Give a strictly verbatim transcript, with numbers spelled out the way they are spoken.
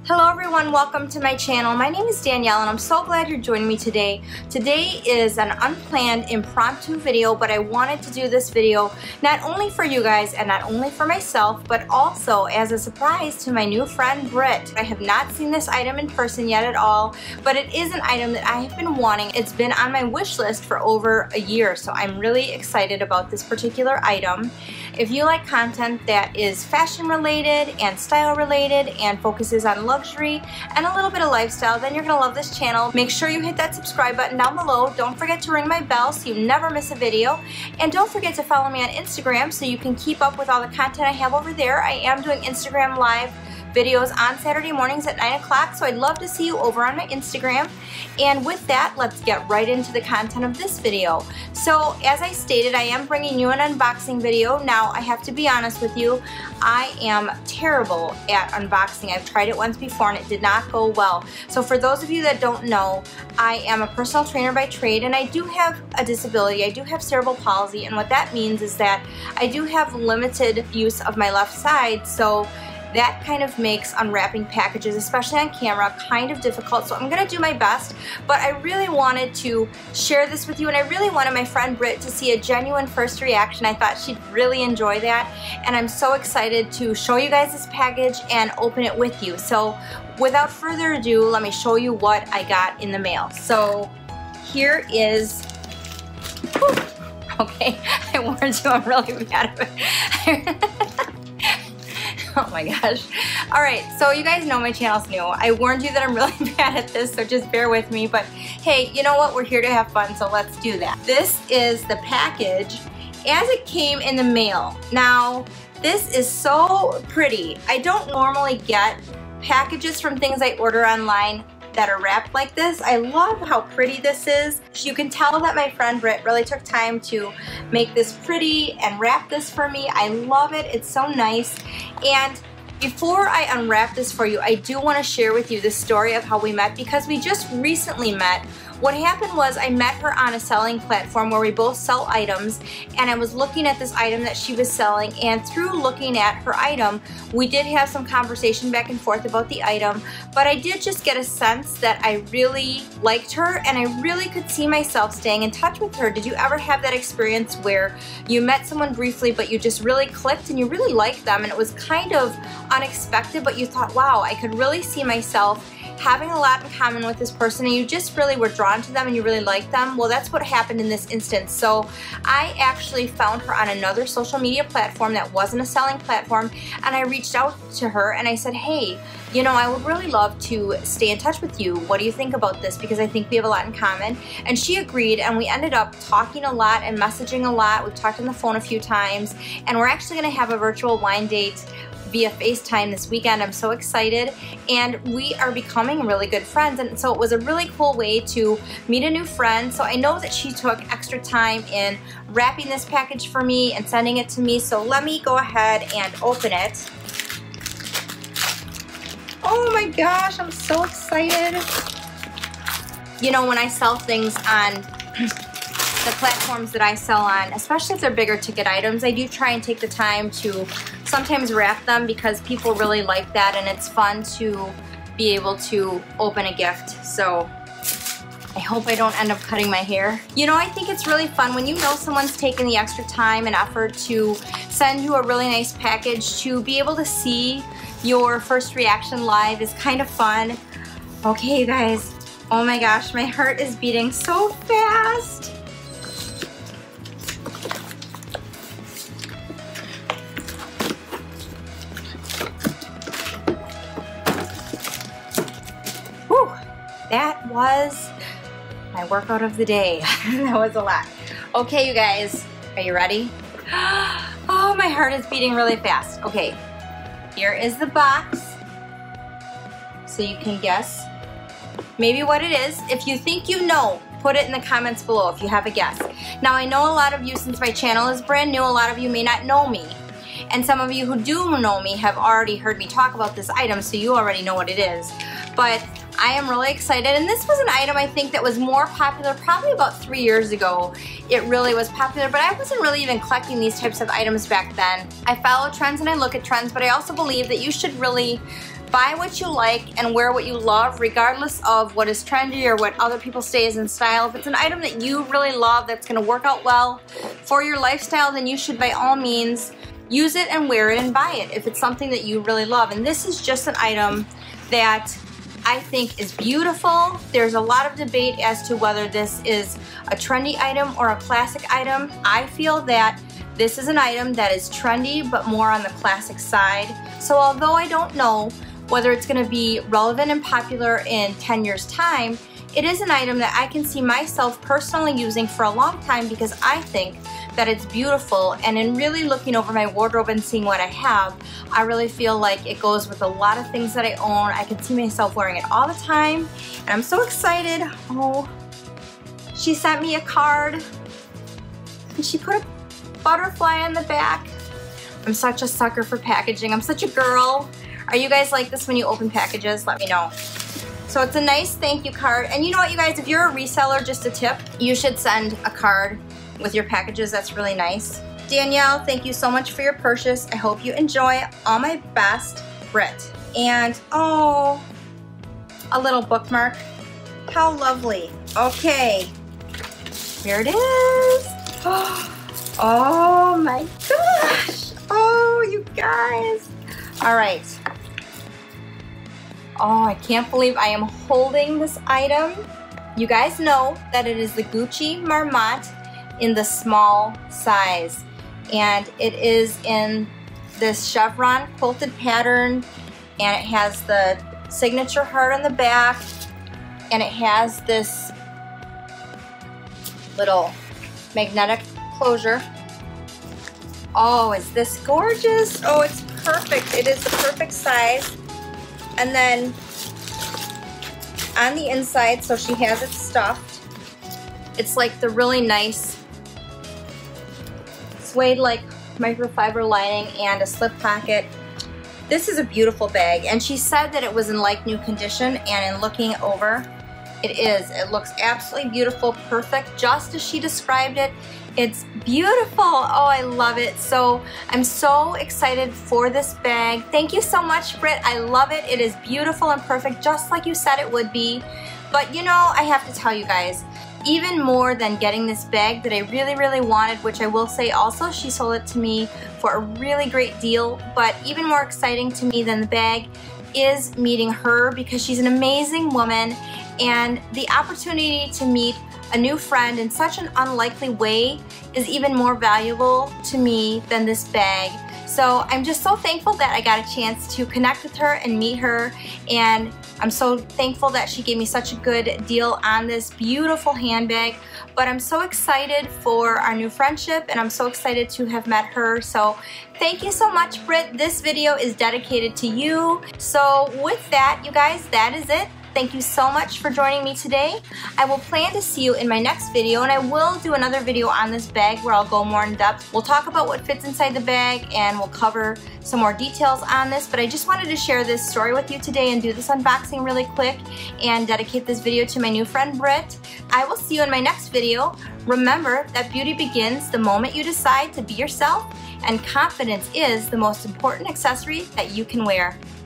Hello everyone, welcome to my channel. My name is Danielle and I'm so glad you're joining me today. Today is an unplanned impromptu video, but I wanted to do this video not only for you guys and not only for myself, but also as a surprise to my new friend Britt. I have not seen this item in person yet at all, but it is an item that I have been wanting. It's been on my wish list for over a year, so I'm really excited about this particular item. If you like content that is fashion related and style related and focuses on luxury and a little bit of lifestyle, then you're gonna love this channel. Make sure you hit that subscribe button down below. Don't forget to ring my bell so you never miss a video. And don't forget to follow me on Instagram so you can keep up with all the content I have over there. I am doing Instagram live videos on Saturday mornings at nine o'clock, so I'd love to see you over on my Instagram. And with that, let's get right into the content of this video. So as I stated, I am bringing you an unboxing video. Now, I have to be honest with you, I am terrible at unboxing. I've tried it once before and it did not go well. So for those of you that don't know, I am a personal trainer by trade and I do have a disability. I do have cerebral palsy, and what that means is that I do have limited use of my left side, so that kind of makes unwrapping packages, especially on camera, kind of difficult. So I'm gonna do my best, but I really wanted to share this with you, and I really wanted my friend Britt to see a genuine first reaction. I thought she'd really enjoy that, and I'm so excited to show you guys this package and open it with you. So without further ado, let me show you what I got in the mail. So here is, whew, okay, I warned you, I'm really bad at it. Oh my gosh. Alright, so you guys know my channel's new. I warned you that I'm really bad at this, so just bear with me. But hey, you know what? We're here to have fun, so let's do that. This is the package as it came in the mail. Now, this is so pretty. I don't normally get packages from things I order online that are wrapped like this. I love how pretty this is. You can tell that my friend Britt really took time to make this pretty and wrap this for me. I love it. It's so nice. And before I unwrap this for you, I do want to share with you the story of how we met, because we just recently met. What happened was I met her on a selling platform where we both sell items, and I was looking at this item that she was selling, and through looking at her item, we did have some conversation back and forth about the item, but I did just get a sense that I really liked her and I really could see myself staying in touch with her. Did you ever have that experience where you met someone briefly but you just really clicked and you really liked them, and it was kind of unexpected, but you thought, wow, I could really see myself having a lot in common with this person, and you just really were drawn to them and you really liked them? Well, that's what happened in this instance. So I actually found her on another social media platform that wasn't a selling platform, and I reached out to her and I said, hey, you know, I would really love to stay in touch with you. What do you think about this? Because I think we have a lot in common. And she agreed, and we ended up talking a lot and messaging a lot. We've talked on the phone a few times, and we're actually gonna have a virtual wine date via FaceTime this weekend. I'm so excited, and we are becoming really good friends, and so it was a really cool way to meet a new friend. So I know that she took extra time in wrapping this package for me and sending it to me, so let me go ahead and open it. Oh my gosh, I'm so excited. You know, when I sell things on the platforms that I sell on, especially if they're bigger ticket items, I do try and take the time to sometimes wrap them, because people really like that and it's fun to be able to open a gift. So I hope I don't end up cutting my hair. You know, I think it's really fun when you know someone's taken the extra time and effort to send you a really nice package. To be able to see your first reaction live is kind of fun. Okay, you guys. Oh my gosh, my heart is beating so fast. Whew, that was my workout of the day. That was a lot. Okay, you guys, are you ready? Oh, my heart is beating really fast. Okay, here is the box, so you can guess maybe what it is. If you think you know, put it in the comments below if you have a guess. Now, I know a lot of you, since my channel is brand new, a lot of you may not know me. And some of you who do know me have already heard me talk about this item, so you already know what it is. But I am really excited, and this was an item I think that was more popular probably about three years ago. It really was popular, but I wasn't really even collecting these types of items back then. I follow trends and I look at trends, but I also believe that you should really Buy what you like and wear what you love, regardless of what is trendy or what other people say is in style. If it's an item that you really love that's going to work out well for your lifestyle, then you should by all means use it and wear it and buy it if it's something that you really love. And this is just an item that I think is beautiful. There's a lot of debate as to whether this is a trendy item or a classic item. I feel that this is an item that is trendy but more on the classic side. So although I don't know whether it's going to be relevant and popular in ten years time, it is an item that I can see myself personally using for a long time because I think that it's beautiful, and in really looking over my wardrobe and seeing what I have, I really feel like it goes with a lot of things that I own. I can see myself wearing it all the time, and I'm so excited. Oh, she sent me a card, and she put a butterfly on the back. I'm such a sucker for packaging. I'm such a girl. Are you guys like this when you open packages? Let me know. So it's a nice thank you card, and you know what, you guys, if you're a reseller, just a tip, you should send a card with your packages. That's really nice. Danielle, thank you so much for your purchase. I hope you enjoy. All my best, Britt. And oh, a little bookmark. How lovely. Okay, here it is. Oh my gosh. Oh, you guys. All right. Oh, I can't believe I am holding this item. You guys know that it is the Gucci Marmot in the small size, and it is in this chevron quilted pattern, and it has the signature heart on the back, and it has this little magnetic closure. Oh, is this gorgeous? Oh, it's perfect. It is the perfect size. And then on the inside, so she has it stuffed, it's like the really nice suede like microfiber lining and a slip pocket. This is a beautiful bag, and she said that it was in like new condition, and in looking over, it is. It looks absolutely beautiful, perfect, just as she described it. It's beautiful. Oh, I love it. So I'm so excited for this bag. Thank you so much, Britt. I love it. It is beautiful and perfect, just like you said it would be. But you know, I have to tell you guys, even more than getting this bag that I really, really wanted, which I will say also, she sold it to me for a really great deal, but even more exciting to me than the bag is meeting her, because she's an amazing woman, and the opportunity to meet a new friend in such an unlikely way is even more valuable to me than this bag. So I'm just so thankful that I got a chance to connect with her and meet her, and I'm so thankful that she gave me such a good deal on this beautiful handbag. But I'm so excited for our new friendship, and I'm so excited to have met her. So thank you so much, Britt. This video is dedicated to you. So with that, you guys, that is it. Thank you so much for joining me today. I will plan to see you in my next video, and I will do another video on this bag where I'll go more in depth. We'll talk about what fits inside the bag, and we'll cover some more details on this, but I just wanted to share this story with you today and do this unboxing really quick and dedicate this video to my new friend Britt. I will see you in my next video. Remember that beauty begins the moment you decide to be yourself, and confidence is the most important accessory that you can wear.